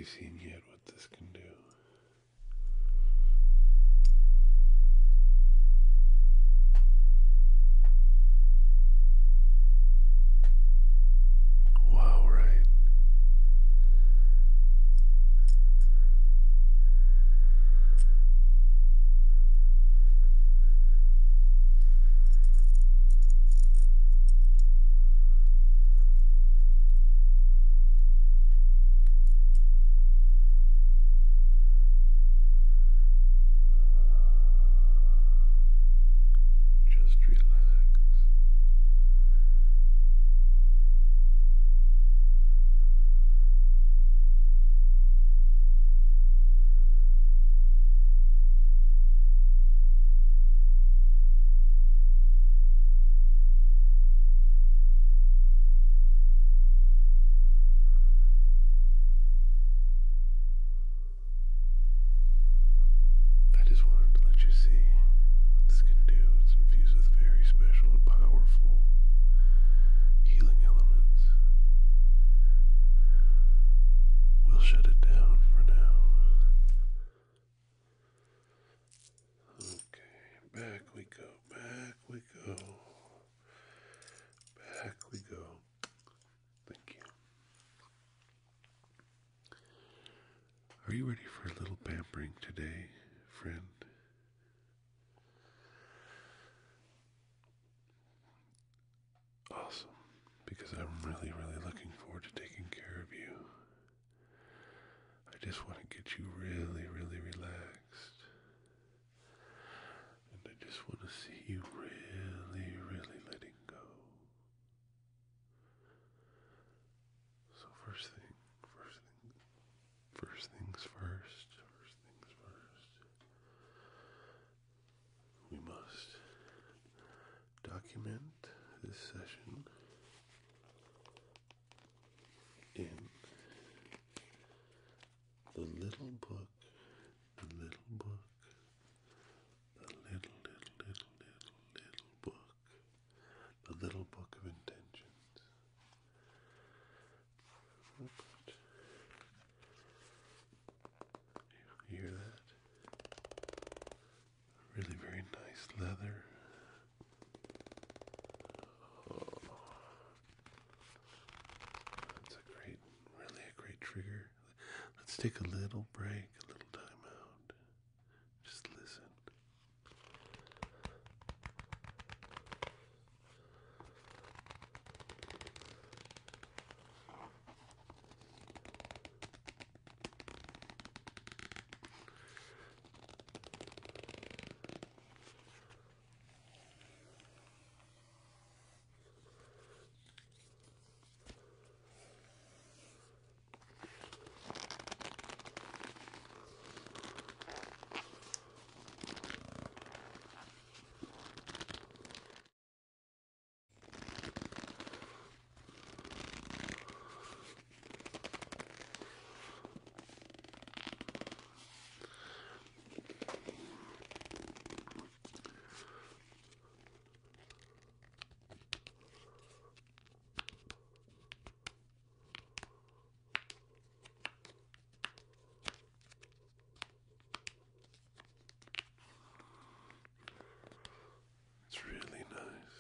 you seen yet what this can do? Wow, right? Just relax. I just wanted to let you see what this can do. It's infused with very special and powerful healing elements. We'll shut it down for now. Okay, back we go, back we go, back we go. Thank you. Are you ready for a little pampering today, friend? Awesome, because I'm really looking forward to taking care of you. I just want to get you really relaxed. And I just want to see you really letting go. So first things first. We must document this session in the little book, the little book of intentions. You hear that? Really very nice leather. Oh, that's really a great trigger. Let's take a little break, a little time out. Just listen. It's really nice.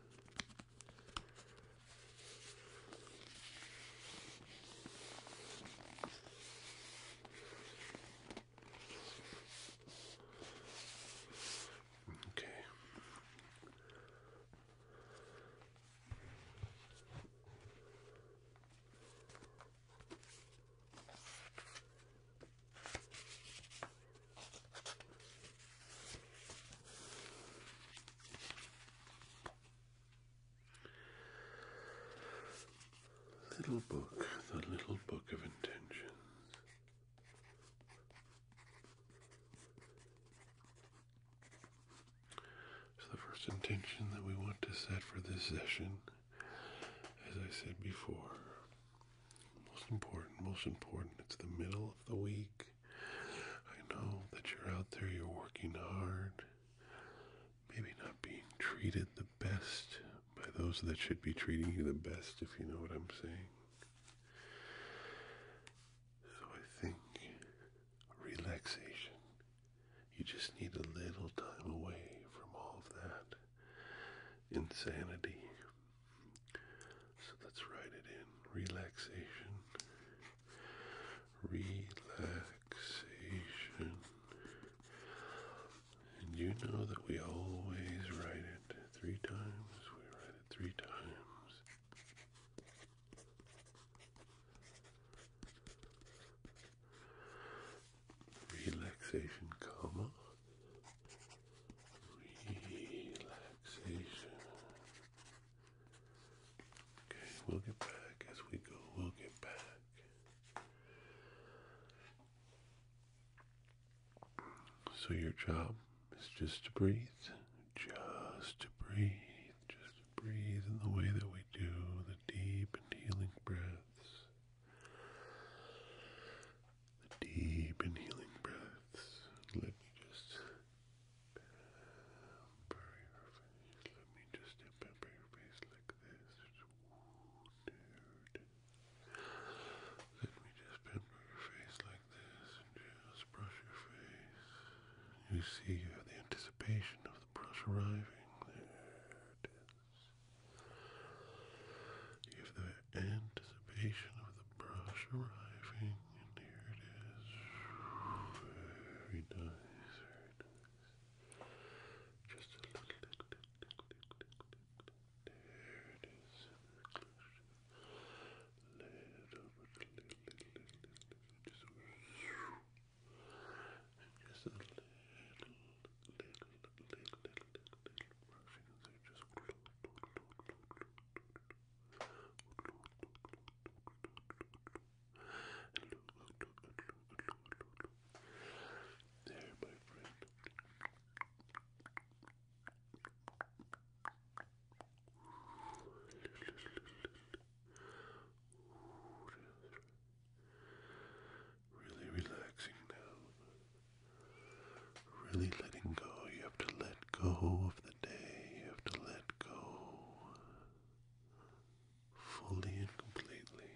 Okay. The little book of intentions. So the first intention that we want to set for this session, as I said before, most important, it's the middle of the week. I know that you're out there, you're working hard, maybe not being treated the best by those that should be treating you the best, if you know what I'm saying. So I just need a little time away from all of that insanity. So let's write it in. Relaxation. Relaxation. And you know that we always write it 3 times. We write it 3 times. Relaxation, comma. Relaxation. Okay, we'll get back as we go. We'll get back. So your job is just to breathe. Just to breathe. Just to breathe in the way that we do the deep and healing breaths. The deep and healing breaths. Let me just pamper your face. Let me just pamper your face like this. Let me just pamper your face like this and just brush your face. You see, you have the anticipation of the brush arriving. There it is. You have the anticipation of the brush arriving, and here it is. Very nice, very nice. Just a little. There it is. Just a little. There, my friend. Really relaxing now. Really letting go. You have to let go of the day. You have to let go fully and completely.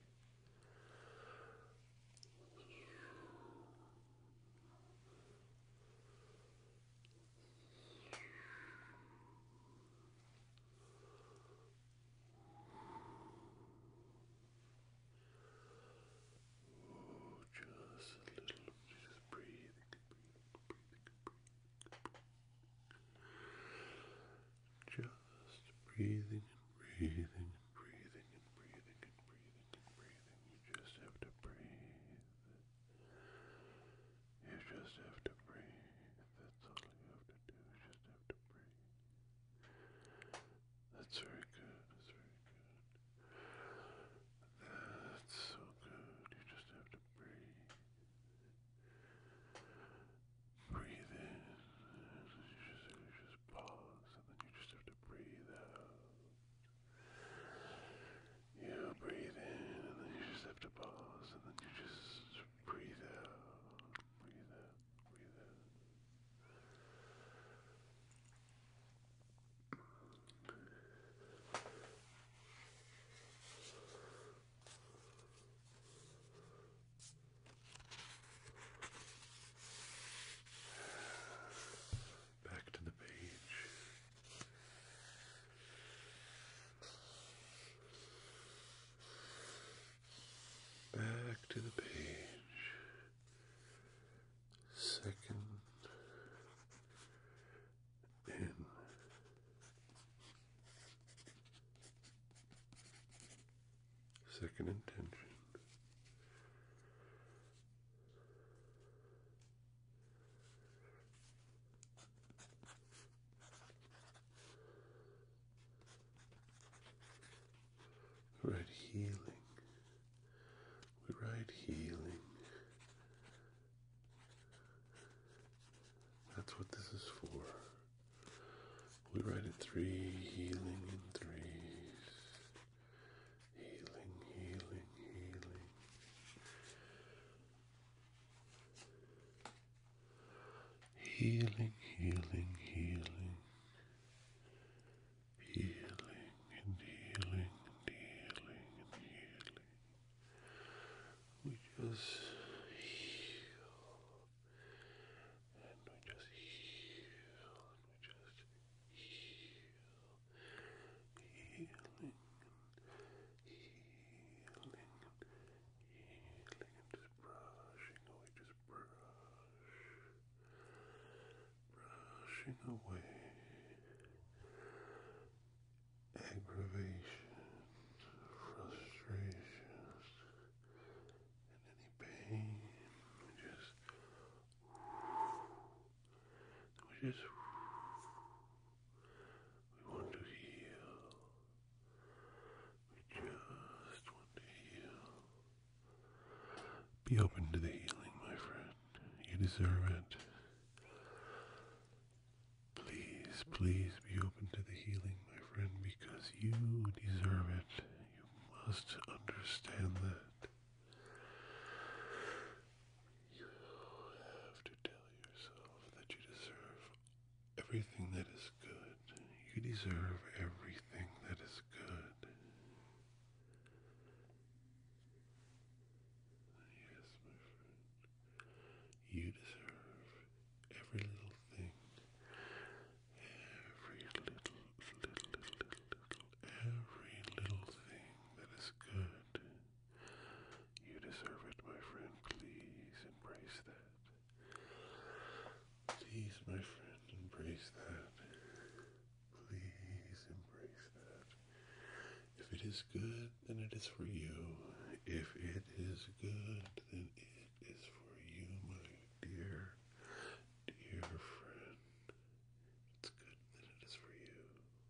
Just a little, just breathing. Just breathing and breathing and breathing and breathing and breathing and breathing. You just have to breathe. You just have to breathe. That's all you have to do. You just have to breathe. That's very good. That's very good. That's so good. You just have to breathe. Breathe in. And you just pause. And then you just have to breathe out. You breathe in. And then you just have to pause. And then you just breathe out. Breathe out. Breathe out. Back to the page. Back to the page. Second in. Second intention. We write healing. We write healing. That's what this is for. We write it 3, healing in 3s. Healing, healing, healing. Healing, healing, healing. Healing and healing and healing and healing. We just heal and we just, we want to heal. We just want to heal. Be open to the healing, my friend. You deserve it. Please, please be open to the healing, my friend, because you deserve it. You must understand that. You have to tell yourself that you deserve everything that is good. You deserve everything that is good. Yes, my friend. You deserve every little thing. Every little thing that is good. You deserve it, my friend. Please embrace that. Please, my friend, embrace that. Please embrace that. If it is good, then it is for you. If it is good, then it is for you, my dear, dear friend. It's good, then it is for you.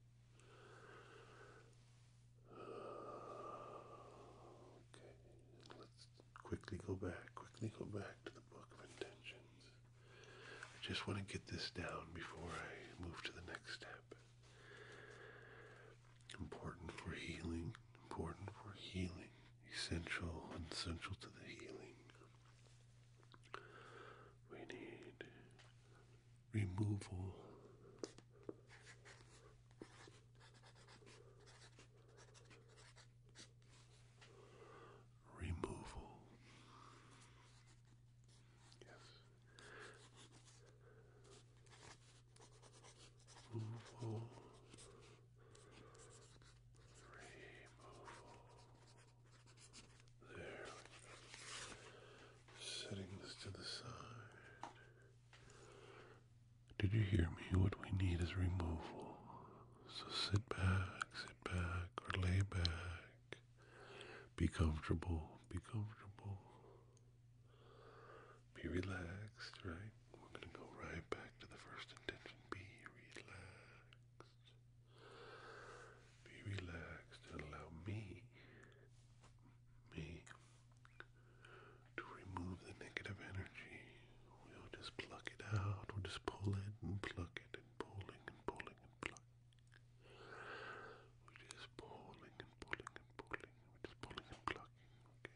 Okay, let's quickly go back to the Book of Intentions. I just want to get this down before I move to the next step. Important for healing, essential to the healing. We need removal. Yes. Removal. There we go. Setting this to the side. Did you hear me? What we need is removal. So sit back, or lay back. Be comfortable, Be relaxed, right? We're going to go right back to the first intention. Be relaxed and allow me to remove the negative energy. We'll just pluck it out. We'll just pull it and pluck it and pulling and pulling and pluck. We're just pulling and pulling and pulling. We're just pulling and plucking, okay?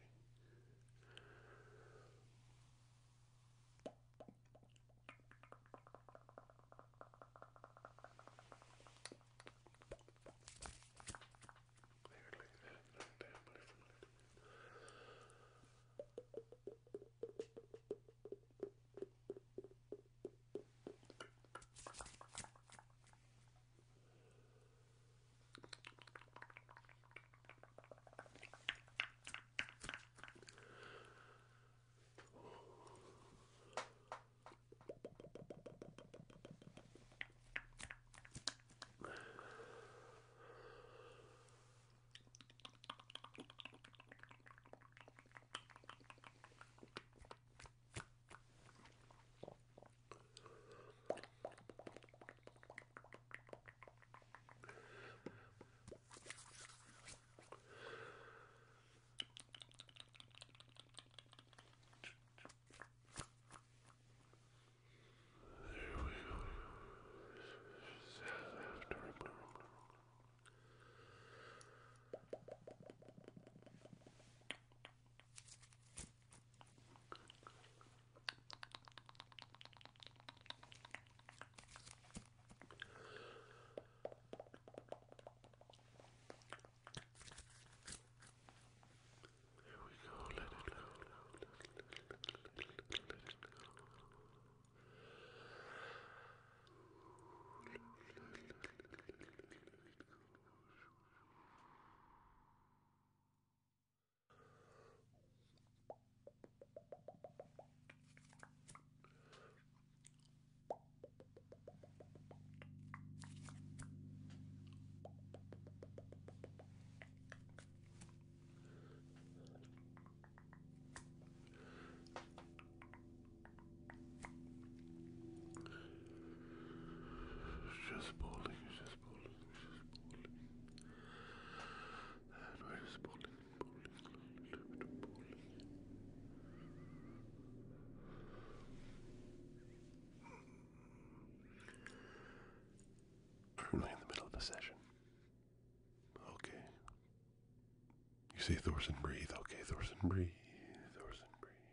say Thorson, breathe. Okay, Thorson, breathe. Thorson, breathe.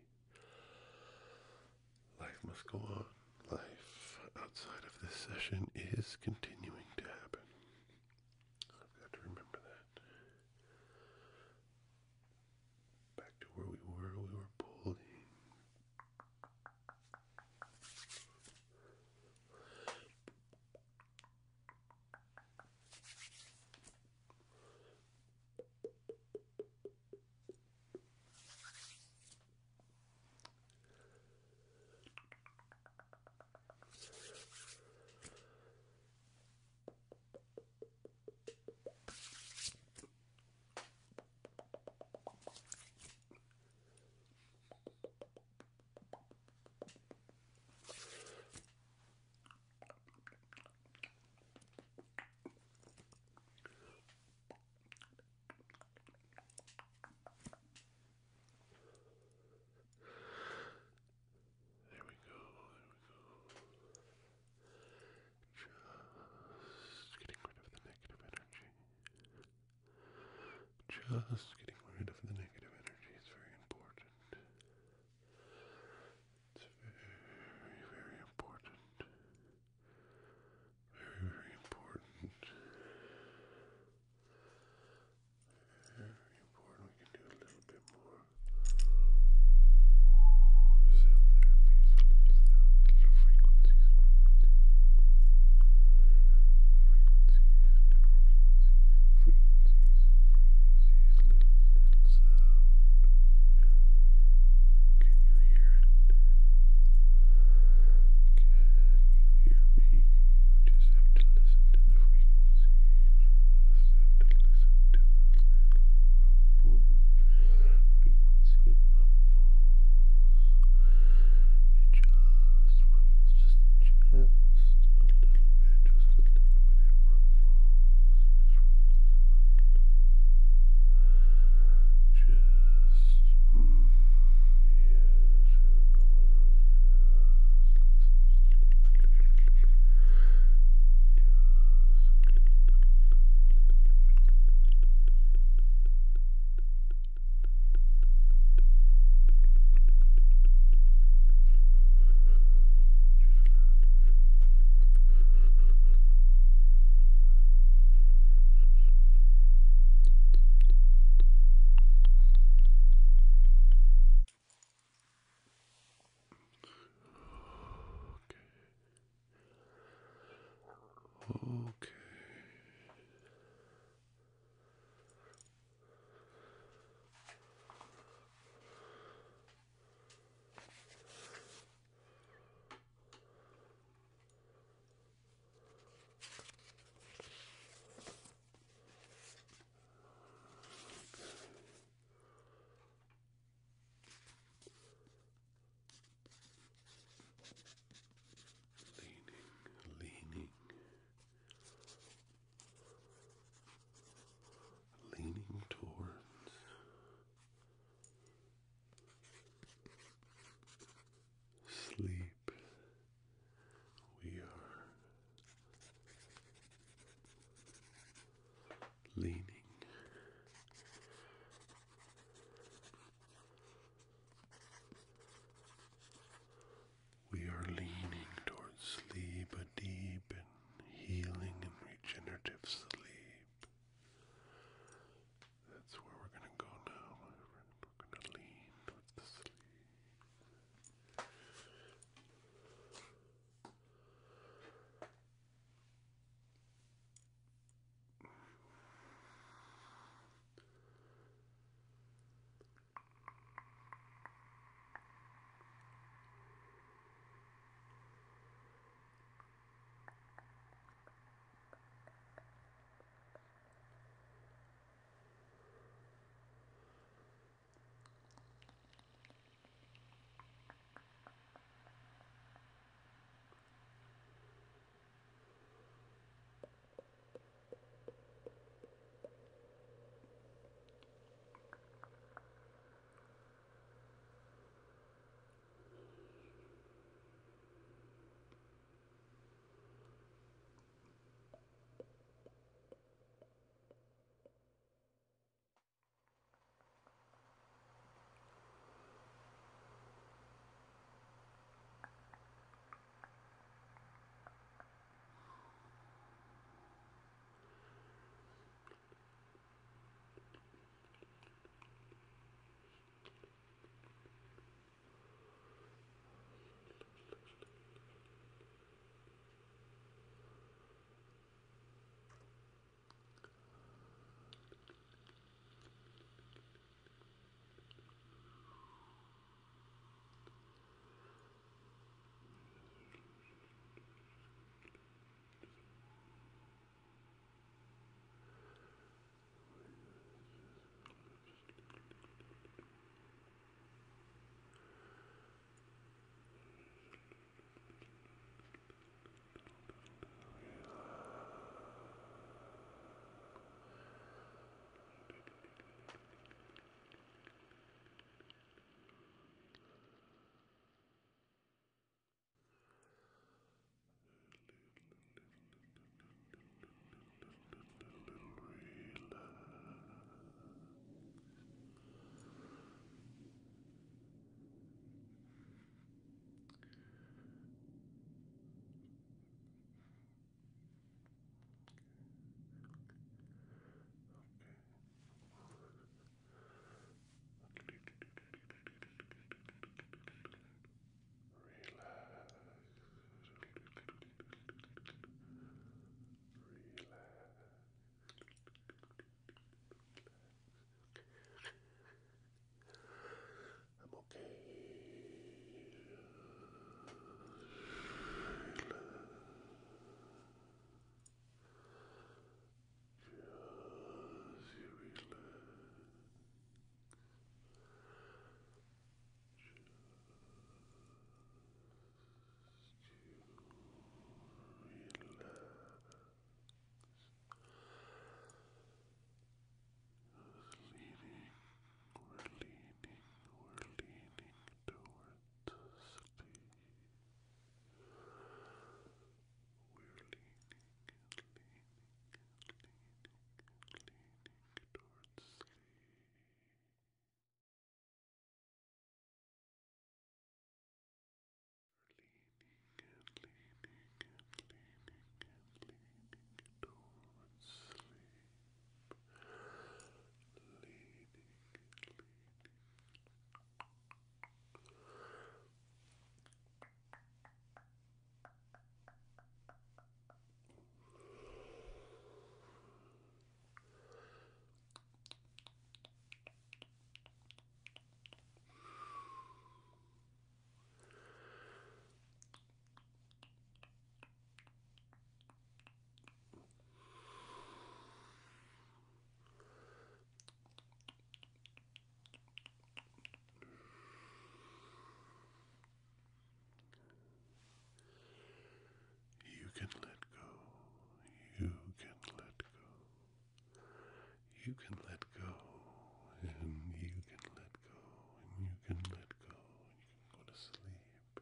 Life must go on. Life outside of this session is continuing to happen. I've got to remember that. Back to where we were pulling. Just getting rid of the negative energy is very important. It's very, very important. Very, very important. Very important. We can do a little bit more sound therapy, so little frequencies. Frequencies, little you can let go, and you can let go, and you can let go, and you can go to sleep.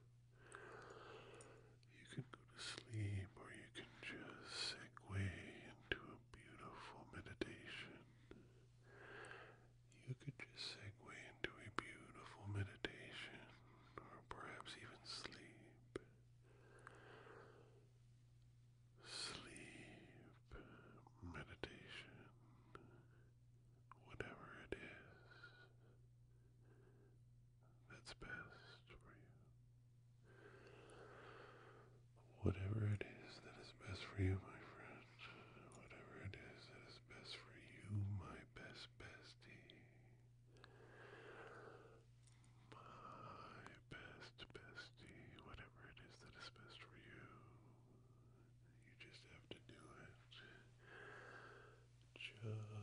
You can go to sleep, or you can just segue into a beautiful meditation. You could just segue into a beautiful meditation, or perhaps even sleep. Sleep, meditation, whatever it is that's best for you. Whatever it is that is best for you, my friend. Whatever it is that is best for you, my best bestie. My best bestie. Whatever it is that is best for you. You just have to do it. Just